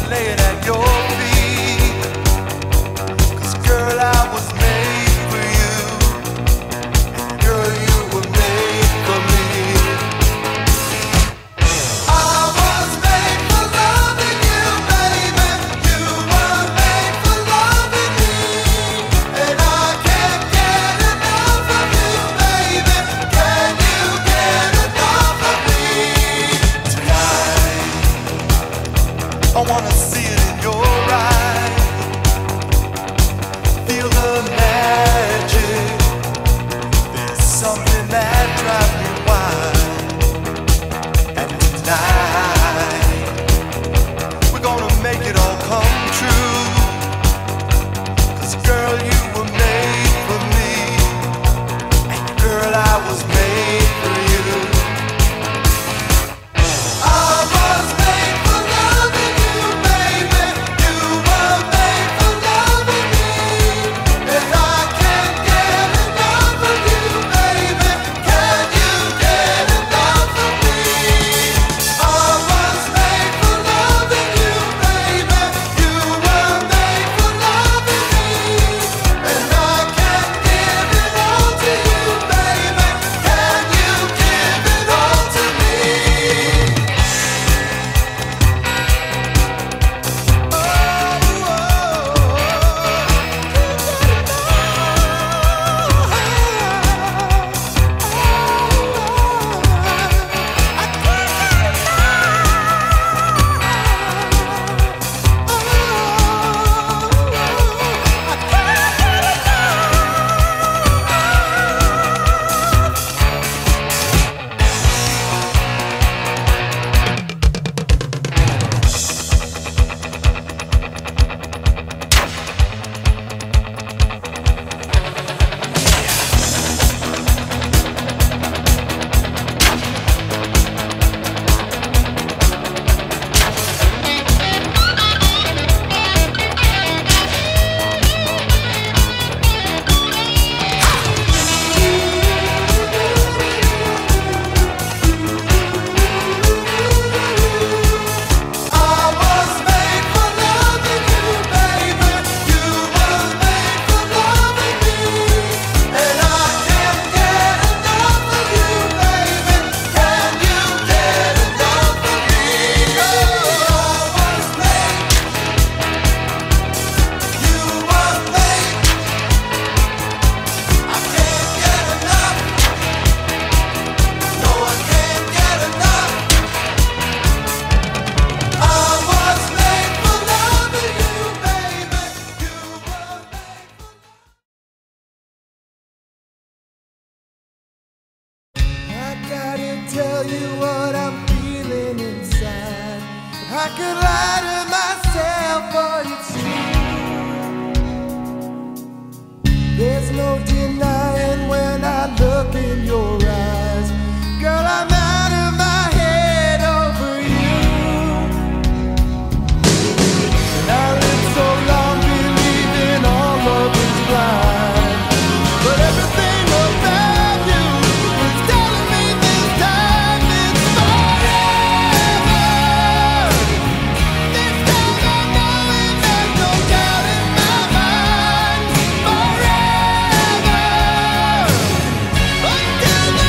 I could lie to myself, but it's true. There's no denying when I look in your eyes. Girl, I'm out of my head over you. And I lived so long believing all love is blind, but everything about you is telling me this time it's forever. This time I know it, there's no doubt in my mind. Forever, until the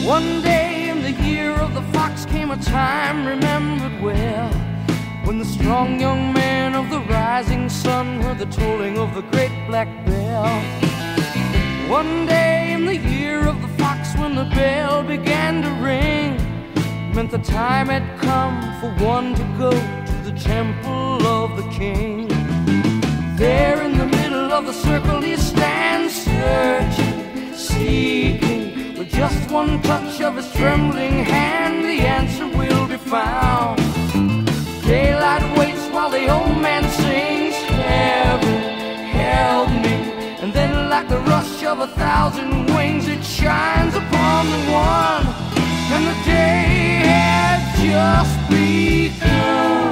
One day in the year of the fox came a time remembered well, when the strong young man of the rising sun heard the tolling of the great black bell. One day in the year of the fox, when the bell began to ring, meant the time had come for one to go to the temple of the king. There in the middle of the circle he stands, searching, seeking. With just one touch of his trembling hand, the answer will be found. Daylight waits while the old man sings, heaven, help me. And then like the rush of 1,000 wings, it shines upon the one, and the day has just begun.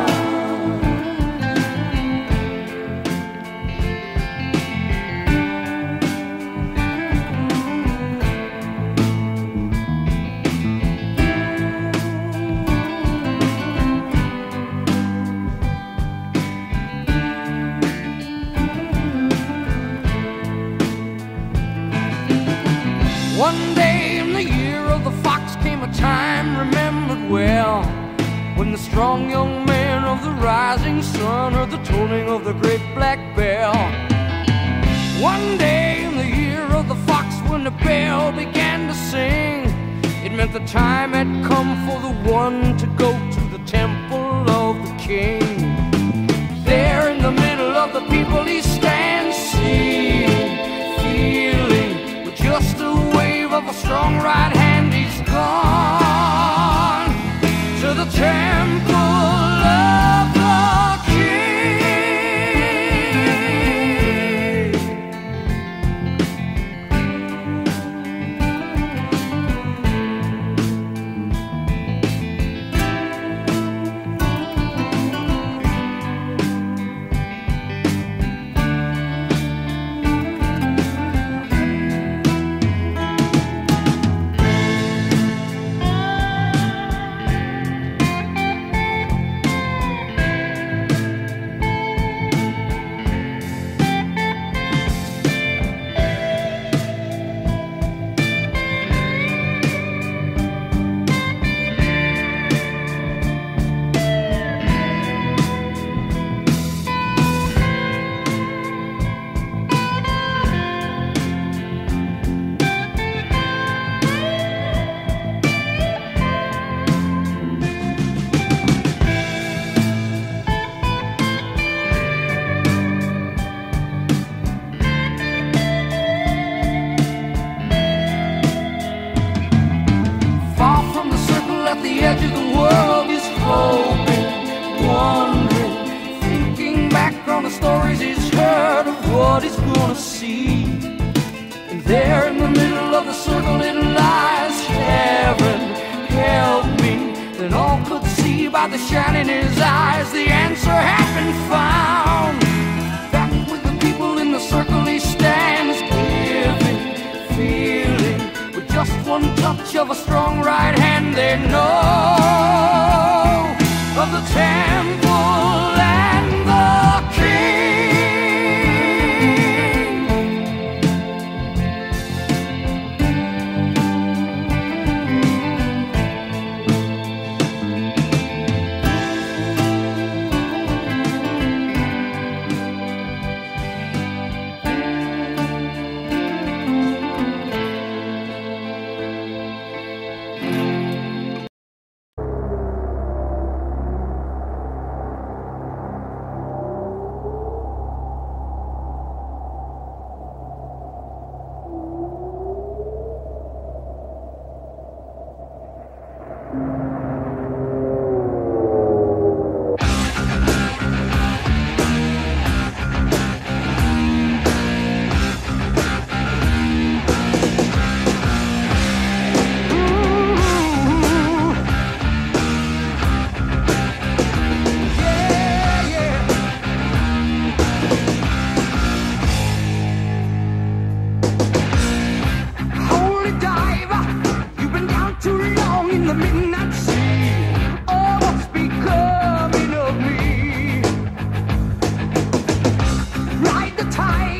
One day in the year of the fox came a time remembered well, when the strong young man of the rising sun heard the tolling of the great black bell. One day in the year of the fox, when the bell began to sing, it meant the time had come for the one to go to the temple of the king. There in the middle of the people he stands, seeing, feeling, with just a wave of a strong right hand, he's gone to the temple of the king. What he's gonna see. And there in the middle of the circle it lies, heaven, help me. Then all could see by the shine in his eyes, the answer had been found. Back with the people in the circle he stands, giving, feeling. With just one touch of a strong right hand, they know of the temple and the king.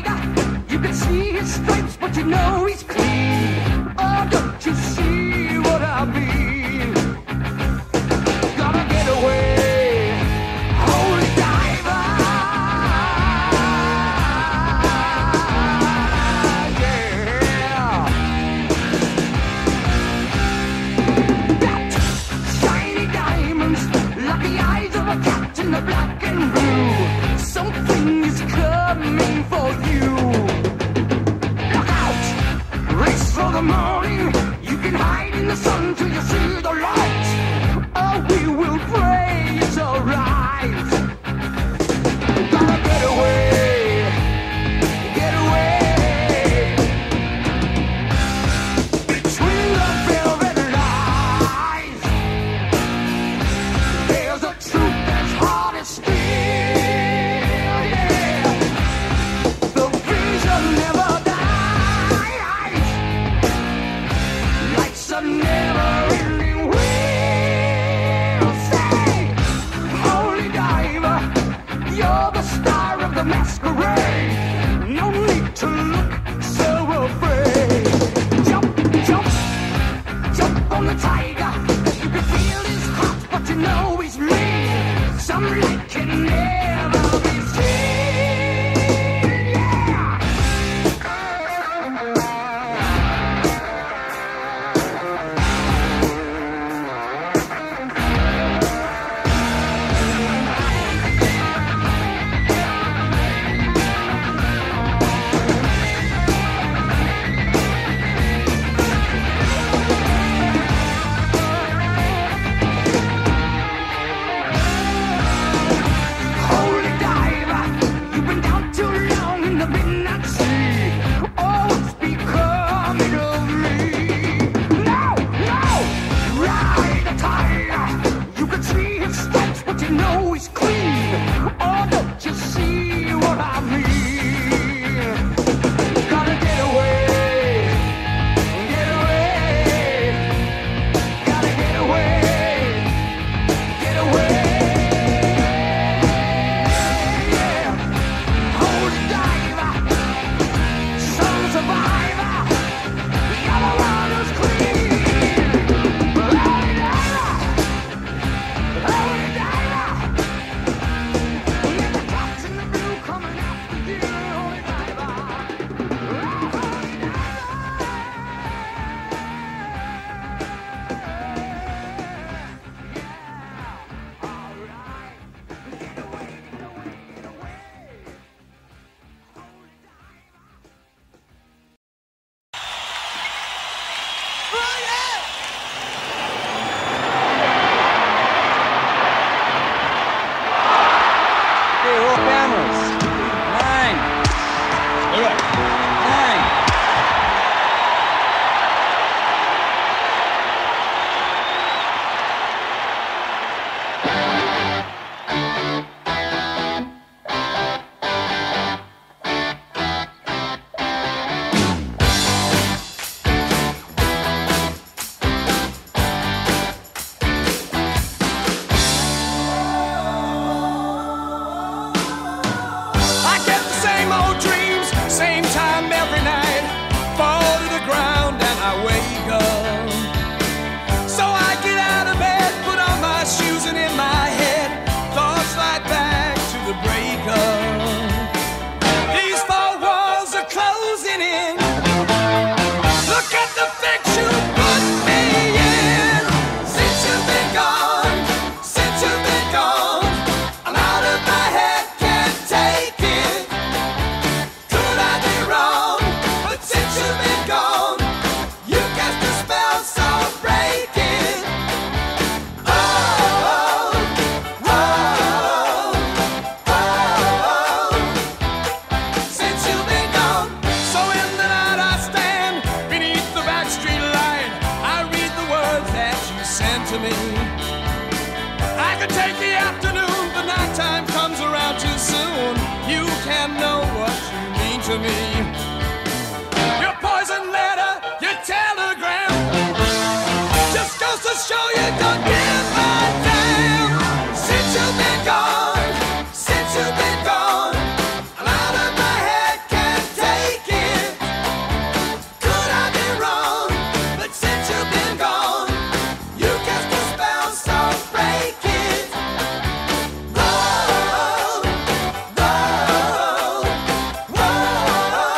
Stripes, but you know he's clean. Oh, don't you see what for you. Look out! Race for the morning. You can hide in the sun till you see the light. Oh, we will pray it's alright. Gotta get away, get away. Between the velvet lies, there's a truth that's hard as steel, yeah. The vision never dies, life's a never-ending wheel. Say, holy diver, you're the star of the masquerade. No need to look so afraid. Jump, jump, jump on the tiger. You can feel his heart, but you know he's mean. Some light can never be seen. Yeah. Holy diver, you've been down too long in the midnight sea. Oh, what's becoming of me? No, no, ride the tide. You can see his stripes, but you know he's clean. Oh, don't you see what I mean? Gotta get away, get away. Gotta get away, get away. Holy diver, some survivor, the other one is clean. Holy diver, holy diver, with the cops in the blue coming after you. Holy diver, holy Okay, roll cameras. 9. All right. 9. I get the same old dreams, same time every night. Fall to the ground and I wake up. So I get out of bed, put on my shoes, and in my head, thoughts slide back to the breakup. These four walls are closing in. Look at the fix you put me in. Since you've been gone, since you've been gone, I'm out of my head, can't take it. Could I be wrong? But since you've been gone, you cast a spell so breaking. Oh, oh, oh, oh. Since you've been gone, so in the night I stand beneath the backstreet light. I read the words that you sent to me. I could take the afternoon, but nighttime comes around too soon. You can't know what you mean to me. Your poison letter, your telegram, just goes to show you don't give a damn. Since you've been gone, since you've been gone, I'm out of my head, can't take it. Could I be wrong? But since you've been gone, you cast a spell so break it. Whoa, whoa, whoa.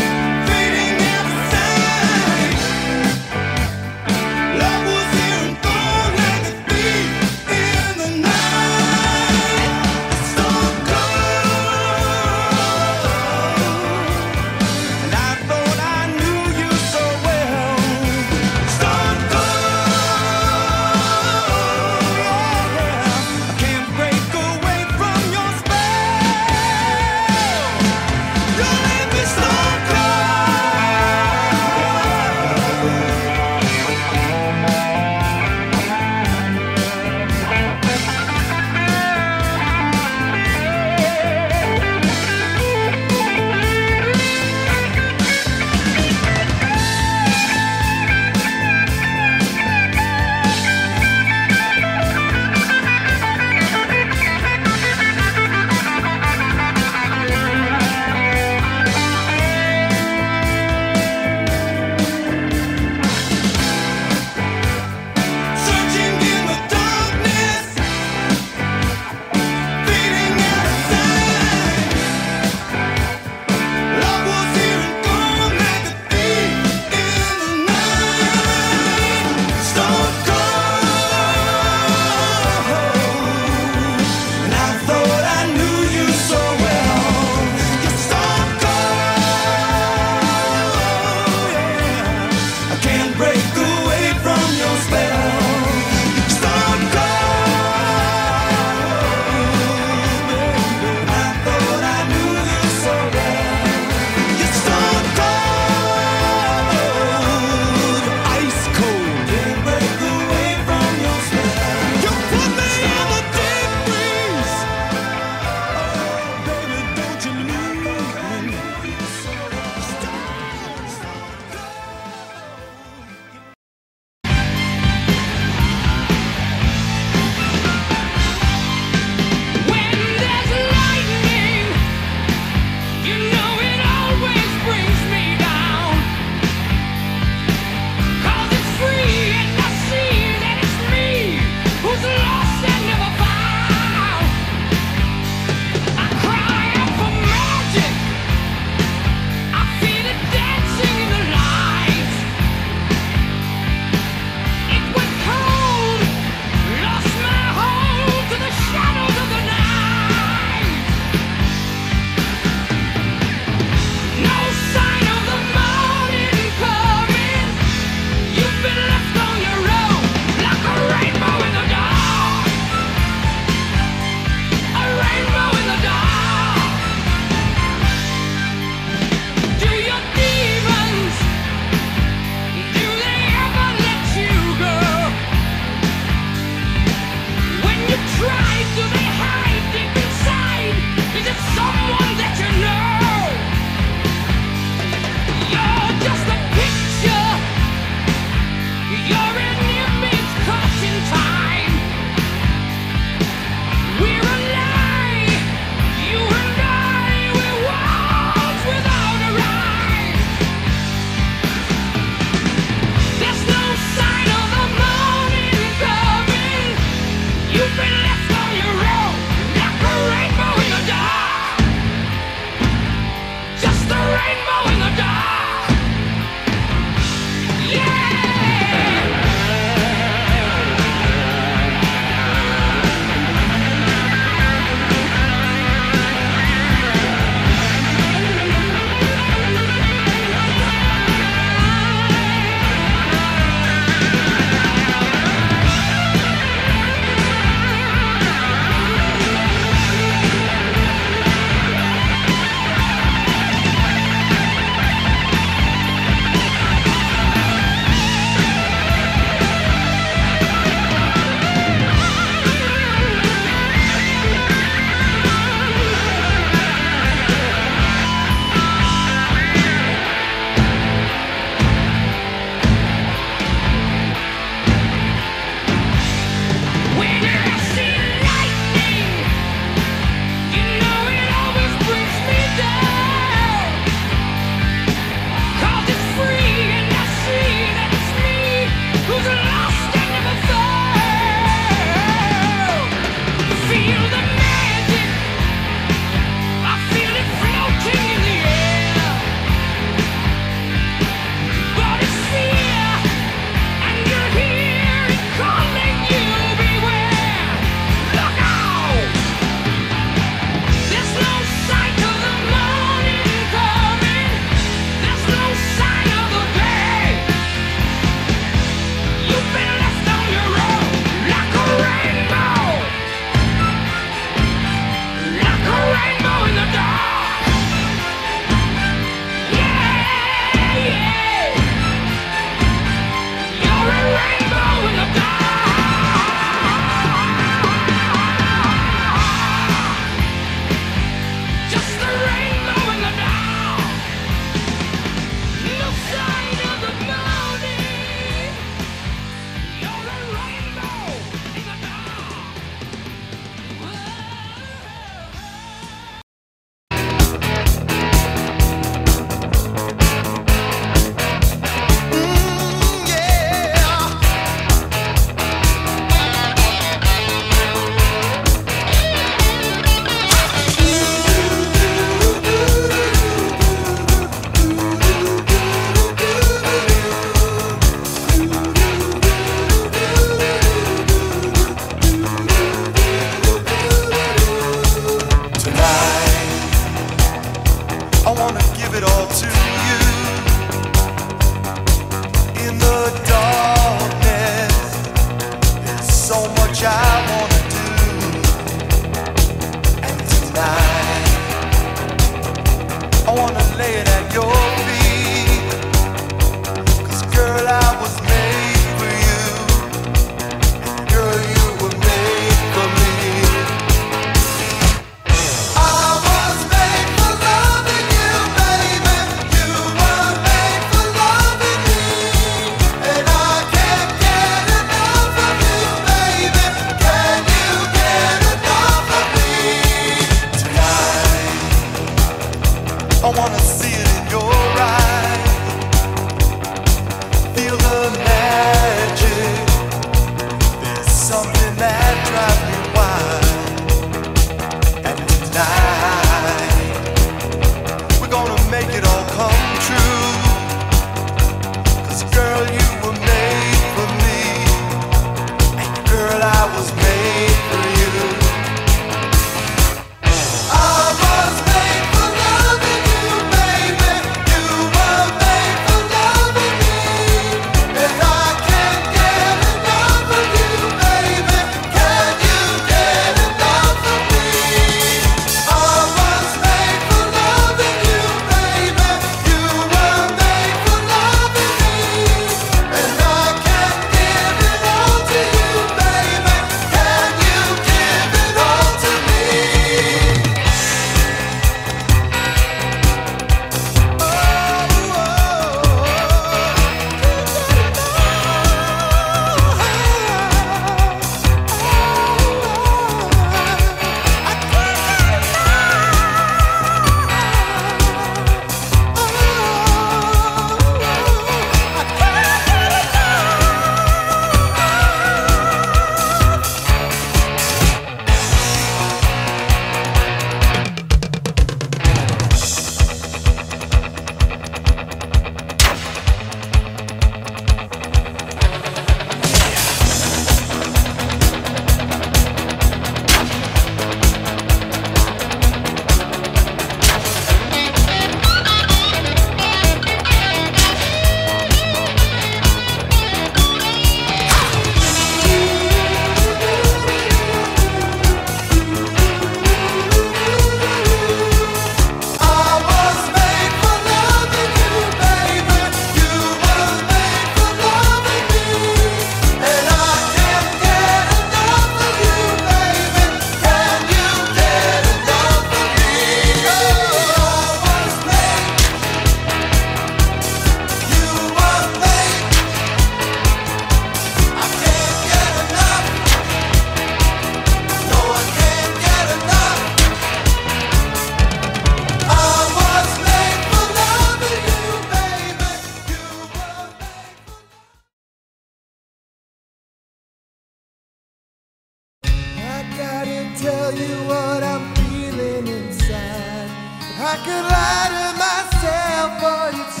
could lie to myself, but it's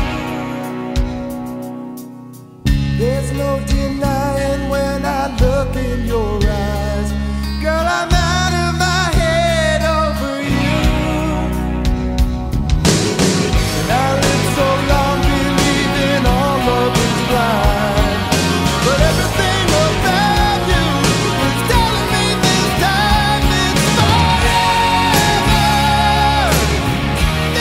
true. There's no denying when I look in your eyes. Girl, I'm out of my head over you. And I lived so long believing all love is blind, but everything about you is telling me this time it's forever.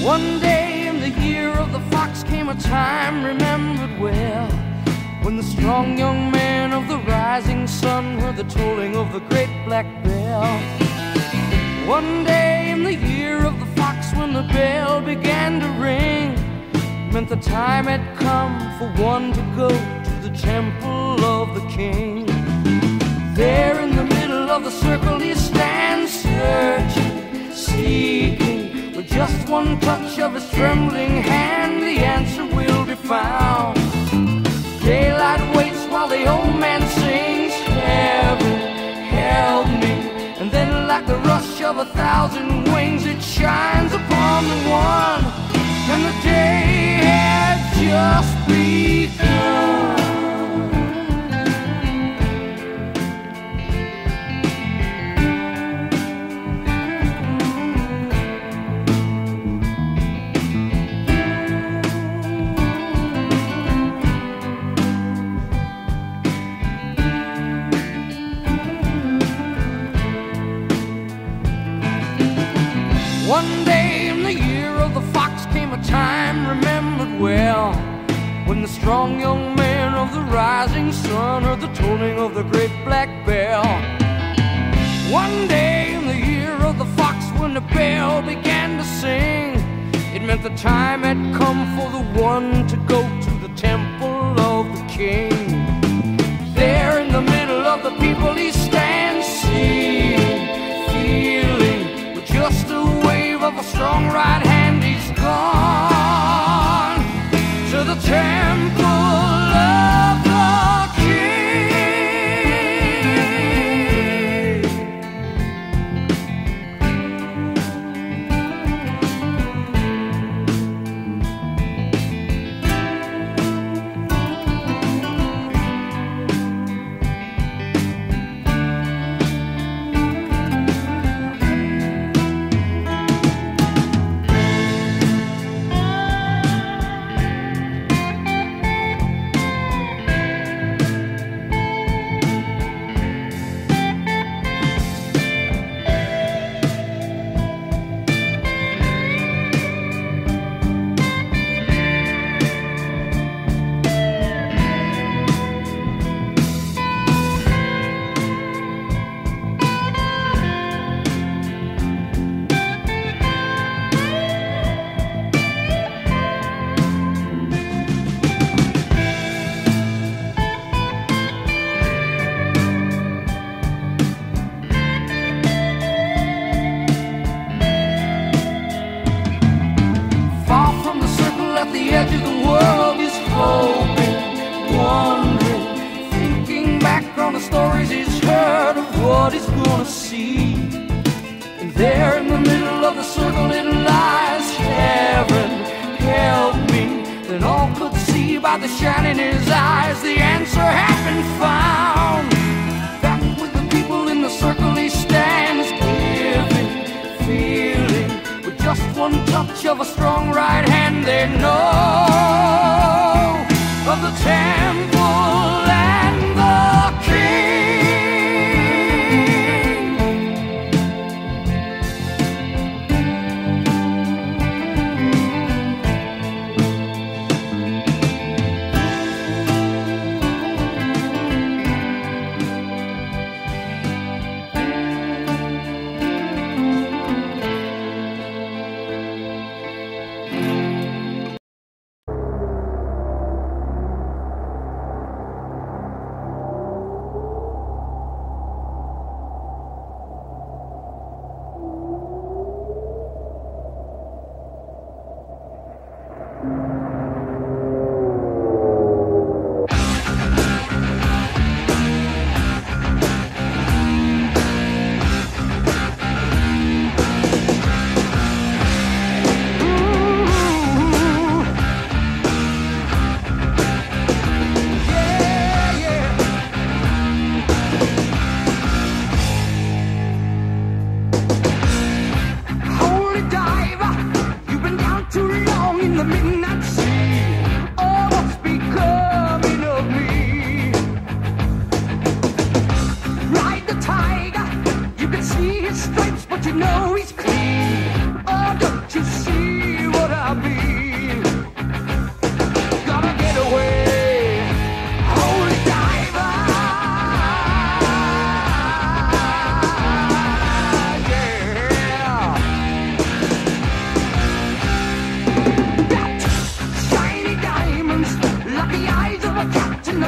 One day in the year of the fox came a time remembered well, when the strong young man of the rising sun heard the tolling of the great black bell. One day in the year of the fox, when the bell began to ring, meant the time had come for one to go to the temple of the king. There in the middle of the circle he stands, searching, seeking. With just one touch of his trembling hand, the answer will be found. Daylight waits while the old man sings, heaven, help me. And then like the rush of 1,000 wings, it shines upon the one, and the day had just begun. One day in the year of the fox came a time remembered well, when the strong young man of the rising sun heard the tolling of the great black bell. One day in the year of the fox, when the bell began to sing, it meant the time had come for the one to go to the temple of the king. There in the middle of the people he stands, seeing, feeling, with just a wave of a strong right hand, he's gone to the temple of the king. What he's gonna see, and there in the middle of the circle it lies, heaven, help me. Then all could see by the shine in his eyes, the answer had been found. Back with the people in the circle he stands, giving, feeling, with just one touch of a strong right hand, they know of the temple and the king.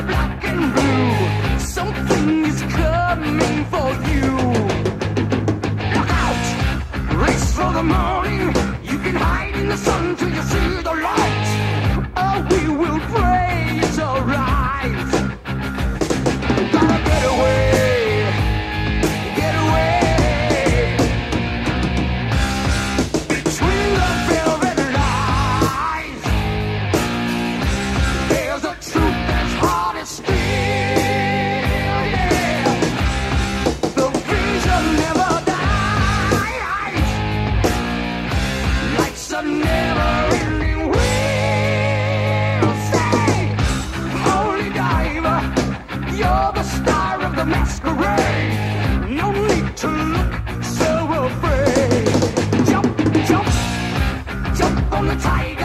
black and blue. Something is coming for you. Look out! Race for the morning. You can hide in the sun till you see the light. Oh, we will pray it's alright. Gotta get away. Get away. Between the velvet lies, there's a truth that's hard as steel, yeah. The vision never dies. Life's a never-ending wheel. Say, holy diver, you're the star of the masquerade. No need to look so afraid. Jump, jump, jump on the tiger.